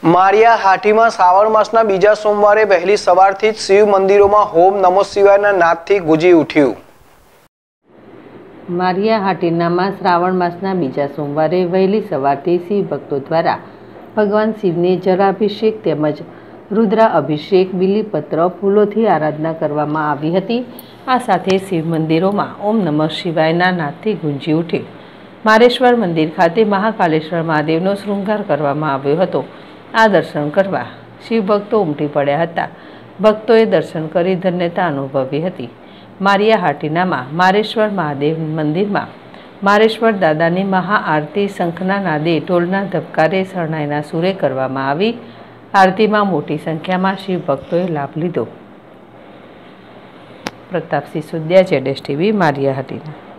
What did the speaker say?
Maria હાટીમાં Shravan માસના બીજા સોમવારે વહેલી સવારથી જ શિવ મંદિરોમાં હોમ નમો શિવાયના નાદથી ગુંજી ઉઠ્યું। મારિયા હાટીનામાં શ્રાવણ માસના બીજા સોમવારે વહેલી સવારથી શિવ ભક્તો દ્વારા ભગવાન શિવને જળાભિષેક તેમજ રુદ્રા અભિષેક, બીલીપત્ર, ફૂલોથી આરાધના કરવામાં આવી હતી। આ સાથે શિવ મંદિરોમાં ઓમ નમઃ શિવાયના નાદથી ગુંજી ઉઠ્યું। મારેશ્વર મંદિર ખાતે મહાકાલેશ્વર મહાદેવનો શૃંગાર કરવામાં આવ્યો હતો। આ દર્શન કરવા શિવ ભક્તો ઉમટી પડ્યા હતા। ભક્તોએ દર્શન કરી ધન્યતા અનુભવી હતી। મારિયા હાટીનામાં મારેશ્વર મહાદેવ મંદિરમાં મારેશ્વર દાદાની મહાઆરતી શંખના નાદે, ઢોલના ધબકારે, શરણાઈના સૂરે કરવામાં આવી। આરતીમાં મોટી સંખ્યામાં શિવ ભક્તોએ લાભ લીધો। પ્રતાપસિંહ સુદ્યા, ZSTV, મારિયા હાટીના।